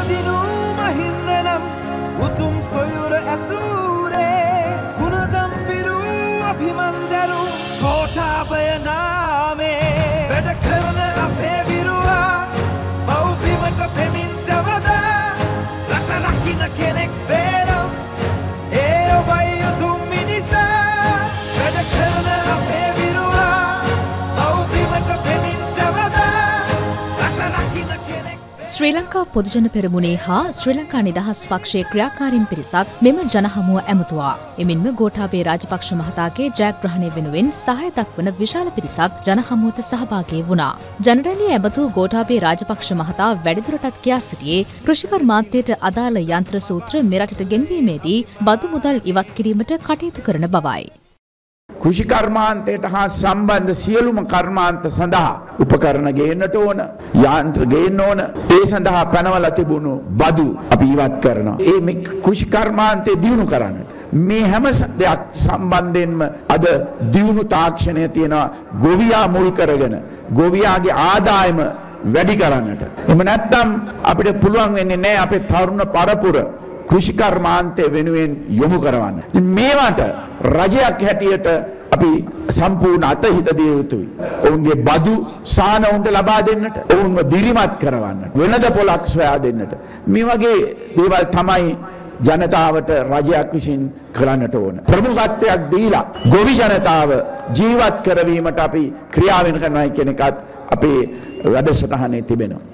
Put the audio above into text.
මුණදිනු මහින්දනම් උතුම් සොයුර ඇසූරේ ගුණදම් පිරු අභිමන්දරු කෝටාබය නාමේ වැඩ කරන අපේ විරුවා බෞබිමට පෙමින් සවදා රට රකින්න කෙනෙක් වේනම් ඒ ඔබයි උතුම් මිනිසා වැඩ කරන අපේ විරුවා බෞබිමට පෙමින් සවදා රට රකින්න කෙනෙක් ශ්‍රී ලංකා පොදුජන පෙරමුණේ හා ශ්‍රී ලංකා නිදහස් පක්ෂයේ ක්‍රියාකාරීන් පිරිසක් මෙම ජනහමුව ඇමතුවා. එමින්ම ගෝඨාභය රාජපක්ෂ මහතාගේ ජයග්‍රහණය වෙනුවෙන් සහාය දක්වන විශාල පිරිසක් ජනහමුවට සහභාගී වුණා. ජනරැලිය ඇමතු ගෝඨාභය රාජපක්ෂ මහතා වැඩිදුරටත් කියා සිටියේ කෘෂිකර්මාන්තයට අදාළ යන්ත්‍ර සූත්‍ර මෙරටට ගෙන්වීමේදී බදු මුදල් ඉවත් කිරීමට කටයුතු කරන බවයි. කෘෂි කර්මාන්තයට හා සම්බන්ධ සියලුම කර්මාන්ත සඳහා උපකරණ ගේන්නට ඕන, යාන්ත්‍ර ගේන්න ඕන. ඒ සඳහා පැනවලා තිබුණු බදු අපි ඉවත් කරනවා. මේ කෘෂි කර්මාන්තේ දියුණු කරන්න. මේ හැම දෙයක් සම්බන්ධයෙන්ම අද දියුණු තාක්ෂණය තියෙනවා ගොවියා මුල් කරගෙන ගොවියාගේ ආදායම වැඩි කරන්නට. එහෙම නැත්නම් අපිට පුළුවන් වෙන්නේ නැහැ අපේ තරුණ පරපුර කෘෂි කර්මාන්තය වෙනුවෙන් යොමු කරවන්න. මේවට රජයක් හැටියට අපි සම්පූර්ණ අතහිත දිය යුතුයි. ඔවුන්ගේ බදු සාන උන්ට ලබා දෙන්නට, ඔවුන්ව දිරිමත් කරවන්නට, වෙනද පොලක් සොයා දෙන්නට. මේ වගේ දේවල් තමයි ජනතාවට රජයක් විසින් කරන්නට ඕන. ප්‍රමුඛත්වයක් දීලා ගොවි ජනතාව ජීවත් කරවීමට අපි ක්‍රියාවෙන් කරනවා කියන එකත් අපේ වැඩසටහනේ තිබෙනවා.